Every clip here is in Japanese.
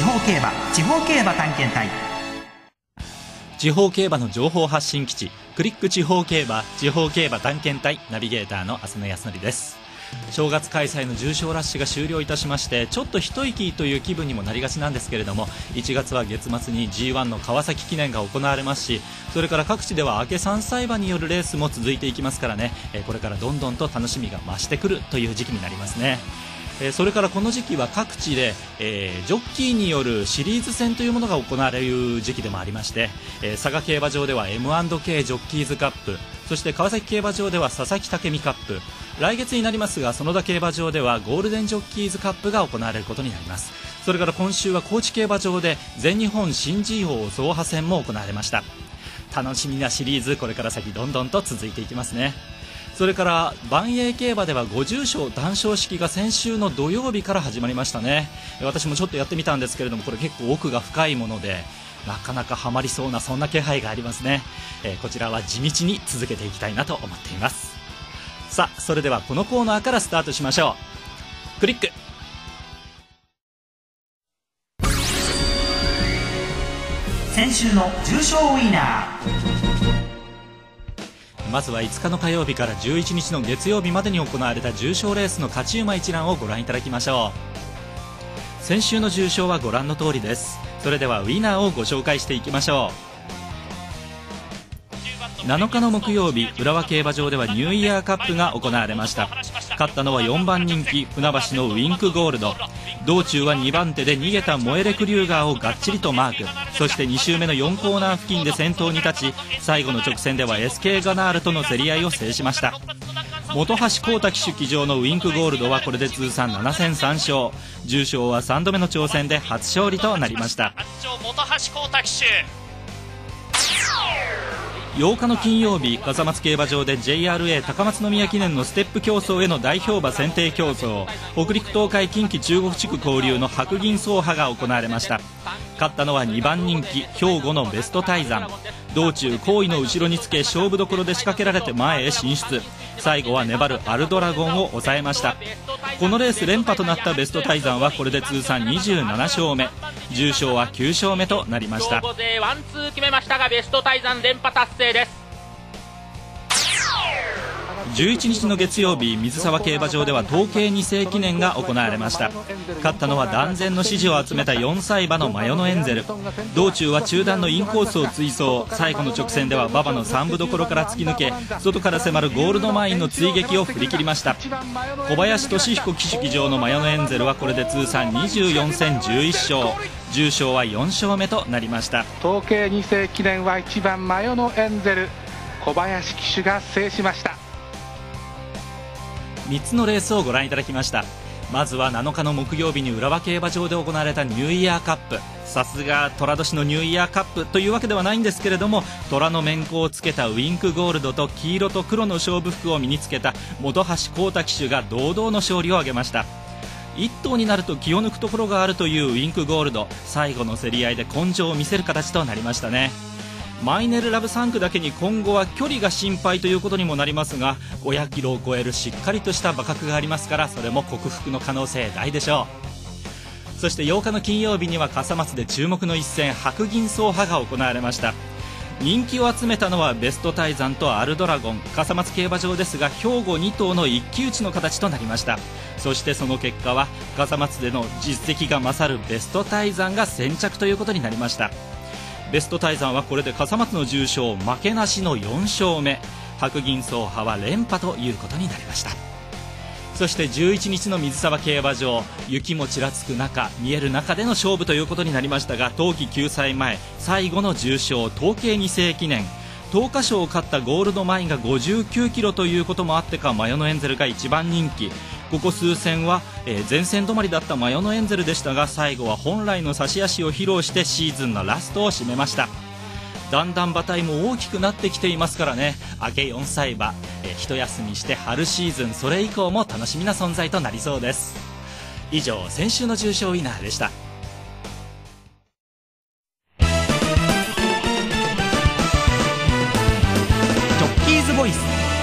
方競馬探検隊。 地方競馬の情報発信基地、クリック地方競馬探検隊、ナビゲーターの浅野康則です。正月開催の重賞ラッシュが終了いたしまして、ちょっと一息という気分にもなりがちなんですけれども、1月は月末に G1 の川崎記念が行われますし、それから各地では明け3歳馬によるレースも続いていきますからね、これからどんどんと楽しみが増してくるという時期になりますね。それからこの時期は各地で、ジョッキーによるシリーズ戦というものが行われる時期でもありまして、佐賀競馬場では M&K ジョッキーズカップ、そして川崎競馬場では佐々木武美カップ、来月になりますが園田競馬場ではゴールデンジョッキーズカップが行われることになります。それから今週は高知競馬場で全日本新 G 王走破戦も行われました。楽しみなシリーズ、これから先どんどんと続いていきますね。それから万栄競馬では50勝単勝式が先週の土曜日から始まりましたね。私もちょっとやってみたんですけれども、これ結構奥が深いものでなかなかハマりそうな、そんな気配がありますね。こちらは地道に続けていきたいなと思っています。さあ、それではこのコーナーからスタートしましょう。クリック。 先週の重賞ウィナー。 まずは5日の火曜日から11日の月曜日までに行われた重賞レースの勝ち馬一覧をご覧いただきましょう。先週の重賞はご覧の通りです。それではウィナーをご紹介していきましょう。7日の木曜日、浦和競馬場ではニューイヤーカップが行われました。勝ったのは4番人気船橋のウィンクゴールド。道中は2番手で逃げたモエレクリューガーをがっちりとマーク。そして2周目の4コーナー付近で先頭に立ち、最後の直線では SK ガナールとの競り合いを制しました。本橋光太騎手騎乗のウィンクゴールドはこれで通算7戦3勝、重賞は3度目の挑戦で初勝利となりました。 本橋光太騎手。 8日の金曜日、笠松競馬場で JRA 高松宮記念のステップ競争への代表馬選定競争、北陸東海近畿中国地区交流の白銀走破が行われました。勝ったのは2番人気兵庫のベストタイザン。道中後位の後ろにつけ、勝負どころで仕掛けられて前へ進出。最後は粘るアルドラゴンを抑えました。このレース連覇となったベストタイザンはこれで通算27勝目、重賞は9勝目となりました。 兵庫勢ワンツー決めましたが、ベストタイザン連覇達成です。 11日の月曜日、水沢競馬場では統計2世記念が行われました。勝ったのは断然の支持を集めた4歳馬のマヨノエンゼル。道中は中段のインコースを追走、最後の直線では馬場の3分どころから突き抜け、外から迫るゴールドマインの追撃を振り切りました。小林俊彦騎手騎乗のマヨノエンゼルはこれで通算24戦11勝、重賞は4勝目となりました。 統計2世記念は1番マヨノエンゼル、小林騎手が制しました。 3つのレースをご覧いただきました。まずは7日の木曜日に浦和競馬場で行われたニューイヤーカップ。さすが寅年のニューイヤーカップというわけではないんですけれども、虎の面子をつけたウィンクゴールドと黄色と黒の勝負服を身につけた本橋光太騎手が堂々の勝利を挙げました。1頭になると気を抜くところがあるというウィンクゴールド、最後の競り合いで根性を見せる形となりましたね。マイネルラブ3区だけに今後は距離が心配ということにもなりますが、500キロを超えるしっかりとした馬格がありますから、それも克服の可能性大でしょう。そして8日の金曜日には笠松で注目の一戦、白銀走破が行われました。人気を集めたのはベストタイザンとアルドラゴン。笠松競馬場ですが兵庫2頭の一騎打ちの形となりました。そしてその結果は笠松での実績が勝るベストタイザンが先着ということになりました。ベストタイザンはこれで笠松の重賞負けなしの4勝目、白銀走破は連覇ということになりました。そして11日の水沢競馬場、雪もちらつく中、見える中での勝負ということになりましたが、冬季9歳前最後の重賞統計2世記念、10日賞を勝ったゴールドマインが59キロということもあってか、マヨノエンゼルが一番人気。ここ数戦は、前線止まりだったマヨノエンゼルでしたが、最後は本来の差し足を披露してシーズンのラストを締めました。だんだん馬体も大きくなってきていますからね、明け4歳馬、一休みして春シーズン、それ以降も楽しみな存在となりそうです。以上、先週の重賞ウィナーでした。 ジョッキーズボイス。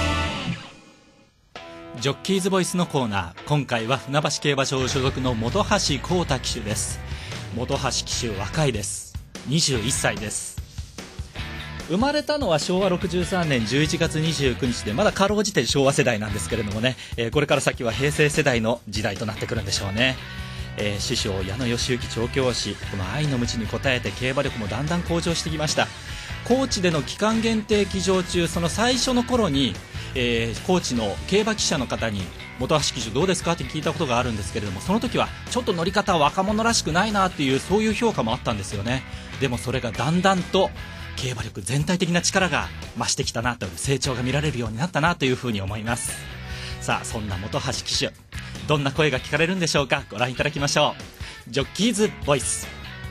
ジョッキーズボイスのコーナー、今回は船橋競馬場所属の本橋光太騎手です。 本橋騎手若いです。21歳です。生まれたのは昭和63年11月29日でまだかろうじて昭和世代なんですけれどもね、これから先は平成世代の時代となってくるんでしょうね。師匠矢野義行調教師、この愛の鞭に応えて競馬力もだんだん向上してきました。高知での期間限定騎乗中、その最初の頃に、高知の競馬記者の方に本橋騎手どうですかって聞いたことがあるんですけれども、その時はちょっと乗り方は若者らしくないなっていう、そういう評価もあったんですよね。でもそれがだんだんと競馬力全体的な力が増してきたなという、成長が見られるようになったなというふうに思います。さあ、そんな本橋騎手、どんな声が聞かれるんでしょうか。ご覧いただきましょう。ジョッキーズボイス。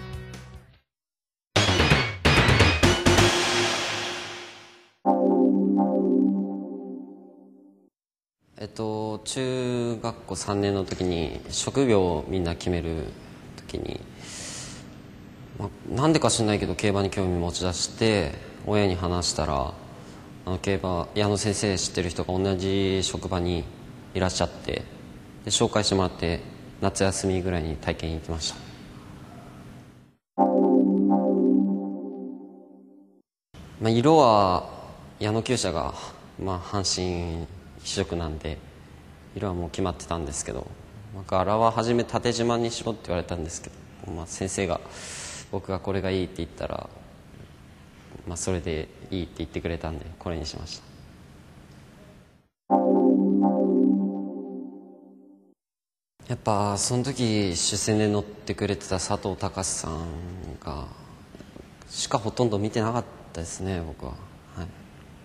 中学校3年の時に職業をみんな決める時に、なんでか知らないけど競馬に興味持ち出して親に話したら、競馬矢野先生知ってる人が同じ職場にいらっしゃって、で紹介してもらって夏休みぐらいに体験に行きました。色は矢野厩舎が、阪神一色なんで色はもう決まってたんですけど、柄は初め縦縞に絞って言われたんですけど、先生が僕がこれがいいって言ったら、それでいいって言ってくれたんでこれにしました。やっぱその時主戦で乗ってくれてた佐藤隆さんがしかほとんど見てなかったですね、僕は。はい、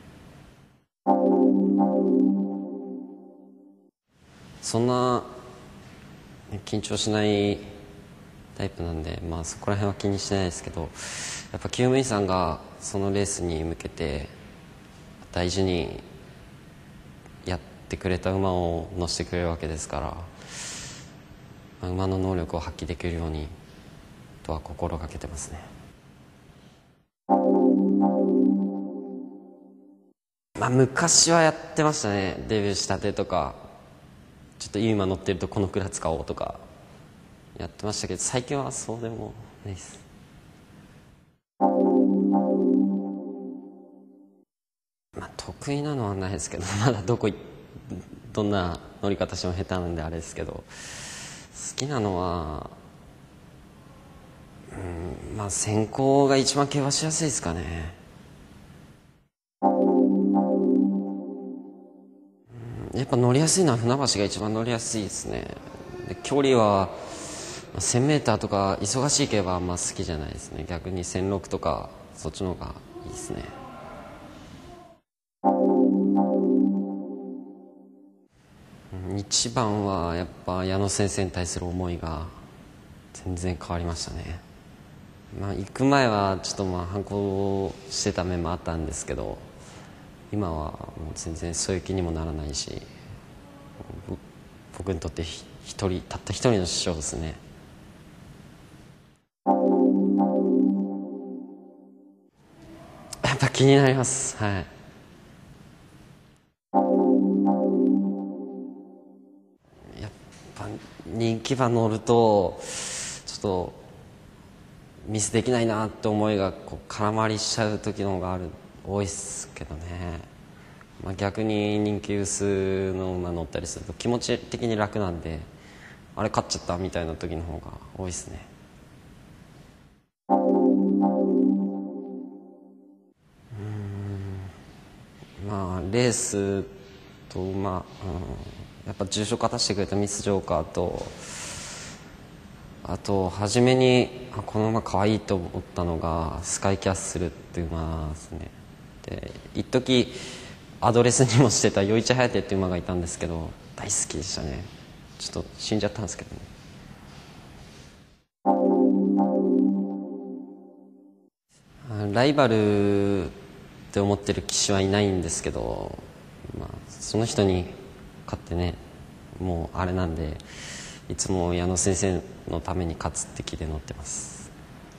そんな緊張しないタイプなんで、そこら辺は気にしてないですけど、やっぱ厩務員さんがそのレースに向けて大事にやってくれた馬を乗せてくれるわけですから、馬の能力を発揮できるようにとは心がけてますね。昔はやってましたね。デビューしたてとかちょっといい馬乗ってるとこのクラ使おうとかやってましたけど、最近はそうでもないです。得意なのはないですけど、まだどんな乗り方しても下手なんであれですけど、好きなのは先行が一番競馬しやすいですかね。やっぱ乗りやすいのは船橋が一番乗りやすいですね。で距離は 1000m とか忙しい競馬はあんま好きじゃないですね。逆に1600とかそっちの方がいいですね。一番はやっぱ矢野先生に対する思いが全然変わりましたね。行く前はちょっと反抗してた面もあったんですけど、今はもう全然そういう気にもならないし、僕にとってたった一人の師匠ですね。やっぱ気になります。はい。やっぱ人気馬乗るとちょっとミスできないなって思いが空回りしちゃう時の方が多いですけどね。逆に人気薄の馬乗ったりすると気持ち的に楽なんで、あれ勝っちゃったみたいな時の方が多いですね。レースと馬、やっぱ重賞勝たせてくれたミスジョーカーと、あと初めにこの馬可愛いと思ったのがスカイキャッスルっていう馬ですね。で一時アドレスにもしてた余市颯っていう馬がいたんですけど、大好きでしたね。ちょっと死んじゃったんですけどね。ライバルって思ってる騎手はいないんですけど、その人に勝ってね、もうあれなんで、いつも矢野先生のために勝つって気で乗ってます。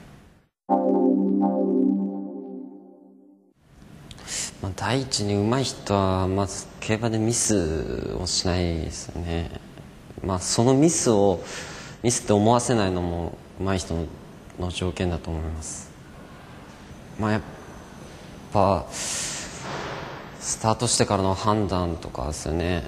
第一に上手い人はまず競馬でミスをしないですよね。そのミスって思わせないのも上手い人の条件だと思います。やっぱスタートしてからの判断とかですよね。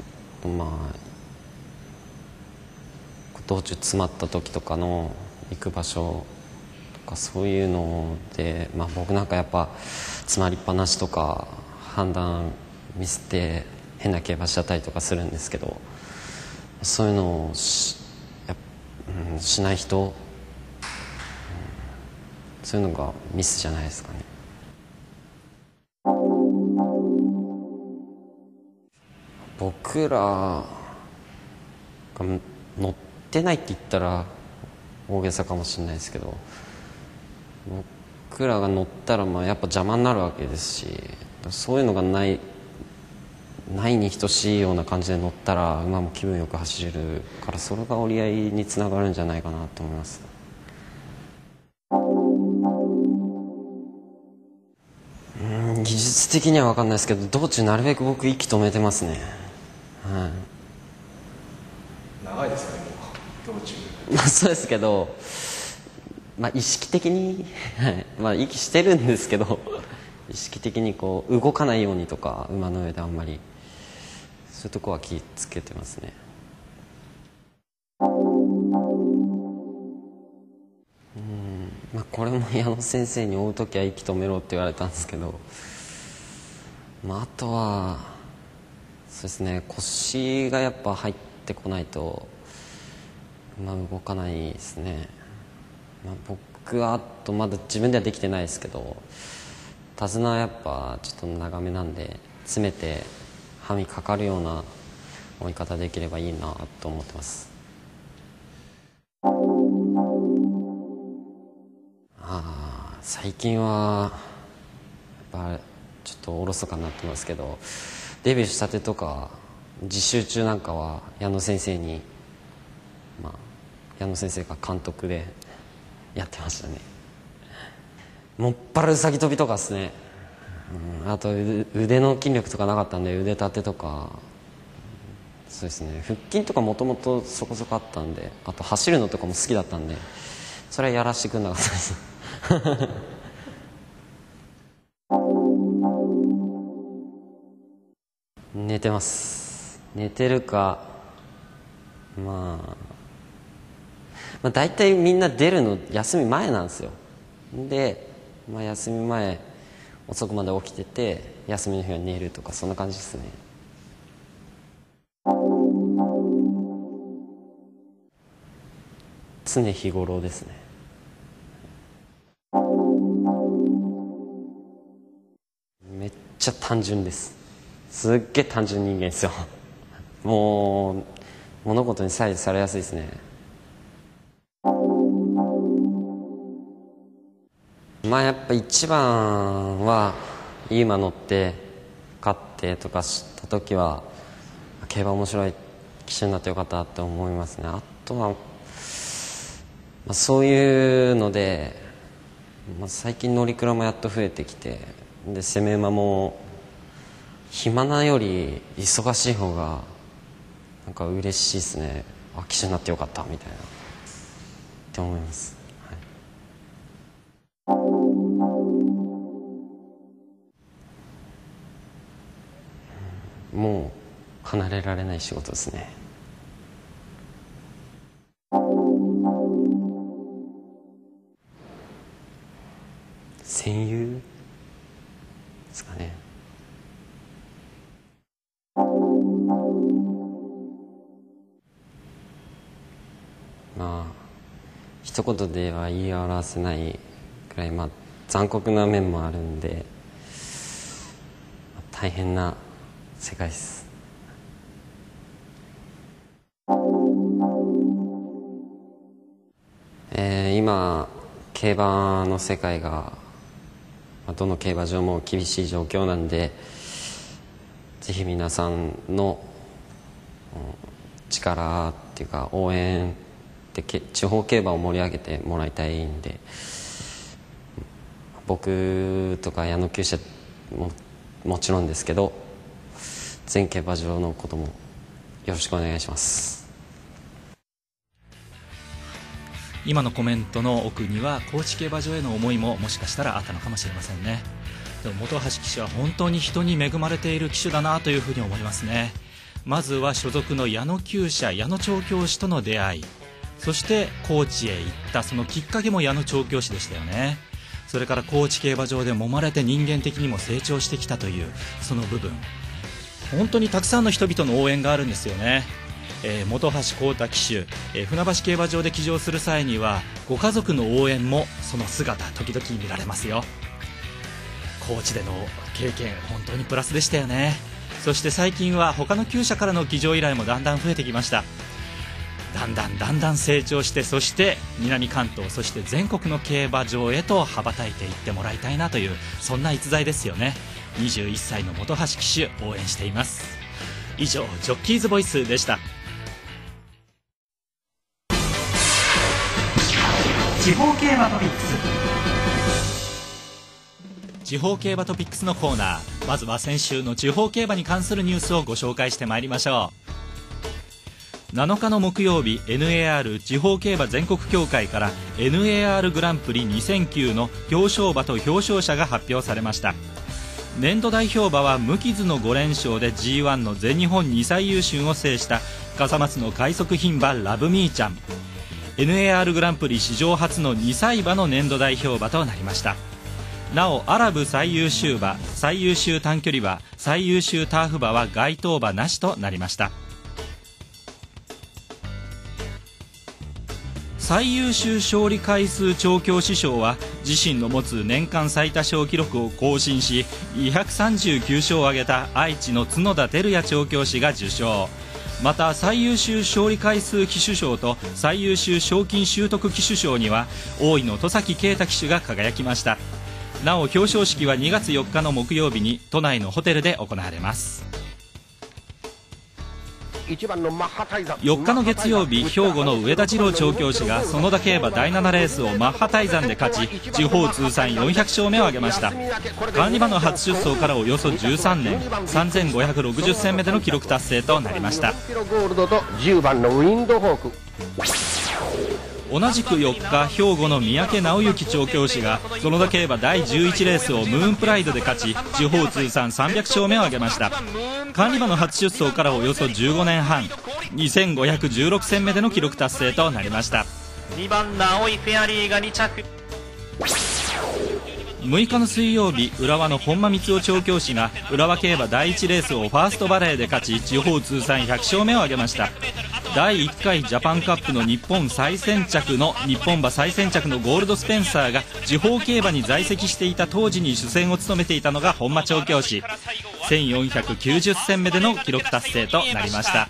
道中詰まった時とかの行く場所とかそういうので、僕なんかやっぱ詰まりっぱなしとか判断ミスって変な競馬しちゃったりとかするんですけど、そういうのをしない人、そういうのがミスじゃないですかね。僕らが乗ってないって言ったら大げさかもしれないですけど、僕らが乗ったらやっぱ邪魔になるわけですし、そういうのがないに等しいような感じで乗ったら馬も気分よく走れるから、それが折り合いにつながるんじゃないかなと思います。技術的には分かんないですけど、道中なるべく僕息止めてますね。 長いですかね、道中。 そうですけど、意識的に息してるんですけど、意識的にこう動かないようにとか、馬の上であんまりそういうとこは気をつけてますね。これも矢野先生に追う時は息止めろって言われたんですけど、あとはそうですね、腰がやっぱ入ってこないと動かないですね。僕はあとまだ自分ではできてないですけど、手綱はやっぱちょっと長めなんで、詰めて歯にかかるような追い方できればいいなと思ってます。最近はやっぱちょっとおろそかになってますけど、デビューしたてとか実習中なんかは矢野先生に、矢野先生が監督でやってましたね。もっぱらうさぎ跳びとかですね。あと腕の筋力とかなかったんで腕立てとか、そうですね、腹筋とかもともとそこそこあったんで、あと走るのとかも好きだったんで、それはやらせてくれなかったです寝てます。寝てるか、大体みんな出るの休み前なんですよ。で、休み前遅くまで起きてて、休みの日は寝るとか、そんな感じですね。常日頃ですね。めっちゃ単純です。すっげえ単純人間ですよもう物事に左右されやすいですね。やっぱ一番はいい馬乗って勝ってとかした時は、競馬面白い騎手になってよかったって思いますね。あとは、そういうので、最近乗り鞍もやっと増えてきて、で攻め馬も暇なより忙しい方がなんか嬉しいですね。騎手になってよかったみたいなって思います。もう離れられない仕事ですね。戦友ですかね。一言では言い表せないくらい、残酷な面もあるんで、大変な世界です。今競馬の世界がどの競馬場も厳しい状況なんで、ぜひ皆さんの力っていうか応援で地方競馬を盛り上げてもらいたいんで、僕とか矢野厩舎ももちろんですけど、全競馬場のこともよろしくお願いします。 今のコメントの奥には高知競馬場への思いももしかしたらあったのかもしれませんね。でも本橋騎手は本当に人に恵まれている騎手だなというふうに思いますね。まずは所属の矢野厩舎矢野調教師との出会い、そして高知へ行ったそのきっかけも矢野調教師でしたよね。それから高知競馬場で揉まれて人間的にも成長してきたというその部分、本当にたくさんの人々の応援があるんですよね。本橋幸太騎手、船橋競馬場で騎乗する際にはご家族の応援もその姿時々見られますよ。高知での経験本当にプラスでしたよね。そして最近は他の厩舎からの騎乗依頼もだんだん増えてきました。だんだん成長して、そして南関東そして全国の競馬場へと羽ばたいていってもらいたいなという、そんな逸材ですよね。21歳の本橋騎手応援しています。以上ジョッキーズボイスでした。 地方競馬トピックス。 地方競馬トピックスのコーナー、まずは先週の地方競馬に関するニュースをご紹介してまいりましょう。7日の木曜日、 NAR 地方競馬全国協会から NAR グランプリ2009の表彰馬と表彰者が発表されました。年度代表馬は無傷の5連勝で G1 の全日本2歳優秀を制した笠松の快速牝馬ラブミーちゃん。 NAR グランプリ史上初の2歳馬の年度代表馬となりました。なおアラブ最優秀馬、最優秀短距離馬、最優秀ターフ馬は該当馬なしとなりました。最優秀勝利回数調教師賞は自身の持つ年間最多勝記録を更新し239勝を挙げた愛知の角田照也調教師が受賞。また最優秀勝利回数騎手賞と最優秀賞金習得騎手賞には大井の戸崎圭太騎手が輝きました。なお表彰式は2月4日の木曜日に都内のホテルで行われます。4日の月曜日、兵庫の上田次郎調教師が園田競馬第7レースをマッハ大山で勝ち地方通算400勝目を挙げました。管理馬の初出走からおよそ13年、3560戦目での記録達成となりました。同じく4日、兵庫の三宅直之調教師が園田競馬第11レースをムーンプライドで勝ち地方通算300勝目を挙げました。管理馬の初出走からおよそ15年半、2516戦目での記録達成となりました。 2番の青いフェアリーが2着。 6日の水曜日、浦和の本間光雄調教師が浦和競馬第1レースをファーストバレーで勝ち地方通算100勝目を挙げました。第1回ジャパンカップの日本最先着のゴールドスペンサーが地方競馬に在籍していた当時に主戦を務めていたのが本間調教師。1490戦目での記録達成となりました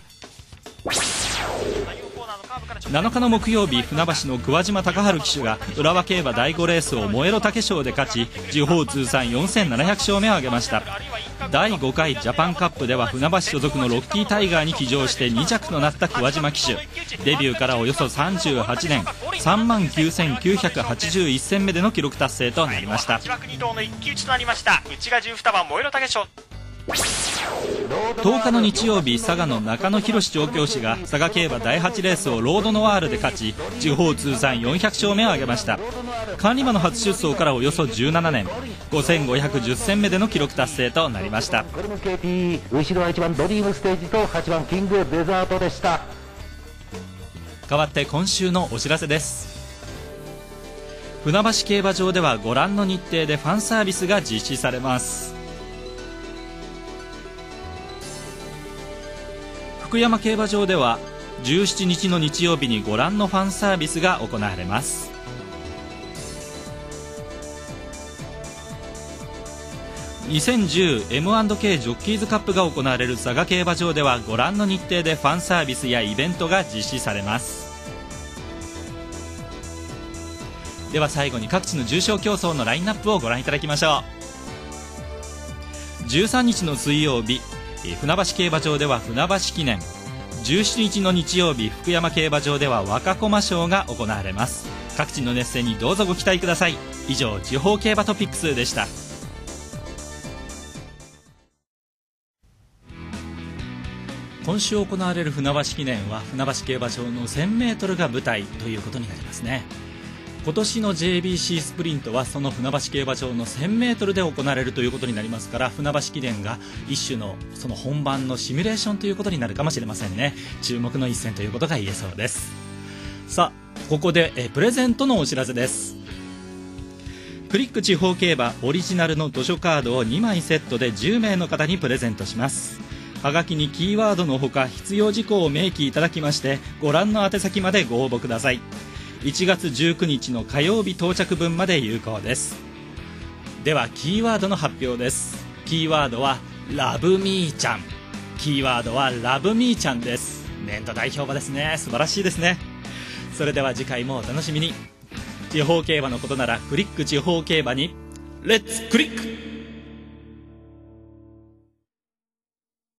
。7日の木曜日、船橋の桑島隆治騎手が浦和競馬第5レースを燃えろ竹賞で勝ち地方通算4700勝目を挙げました。第5回ジャパンカップでは船橋所属のロッキータイガーに騎乗して2着となった桑島騎手。デビューからおよそ38年、39981戦目での記録達成となりました。 2頭の一騎打ちとなりました。内が12番燃えろ竹賞。 10日の日曜日、佐賀の中野博調教師が佐賀競馬第8レースをロードノワールで勝ち地方通算400勝目を挙げました。管理馬の初出走からおよそ17年、5510戦目での記録達成となりました。 後ろは1番ドリームステージと8番キングデザートでした。 代わって今週のお知らせです。船橋競馬場ではご覧の日程でファンサービスが実施されます。福山競馬場では17日の日曜日にご覧のファンサービスが行われます。2010M&K ジョッキーズカップが行われる佐賀競馬場ではご覧の日程でファンサービスやイベントが実施されます。では最後に各地の重賞競争のラインナップをご覧いただきましょう。13日の水曜日、船橋競馬場では船橋記念、17日の日曜日、福山競馬場では若駒賞が行われます。各地の熱戦にどうぞご期待ください。以上、地方競馬トピックスでした。 今週行われる船橋記念は船橋競馬場の 1000m が舞台ということになりますね。今年の JBC スプリントはその船橋競馬場の 1000m で行われるということになりますから、船橋記念が一種のその本番のシミュレーションということになるかもしれませんね。注目の一戦ということが言えそうです。さあここでプレゼントのお知らせです。クリック地方競馬オリジナルの図書カードを2枚セットで10名の方にプレゼントします。はがきにキーワードのほか必要事項を明記いただきまして、ご覧の宛先までご応募ください。1月19日の火曜日到着分まで有効です。ではキーワードの発表です。キーワードはラブミーちゃん。キーワードはラブミーちゃんです。年度代表馬ですね。素晴らしいですね。それでは次回もお楽しみに。地方競馬のことならクリック地方競馬にレッツクリック。